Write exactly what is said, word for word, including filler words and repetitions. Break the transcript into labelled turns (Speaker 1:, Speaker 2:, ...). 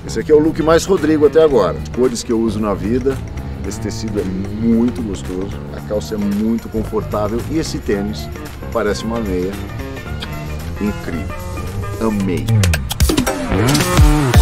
Speaker 1: Esse aqui é o look mais Rodrigo até agora. Cores que eu uso na vida. Esse tecido é muito gostoso, a calça é muito confortável e esse tênis parece uma meia incrível. Amei!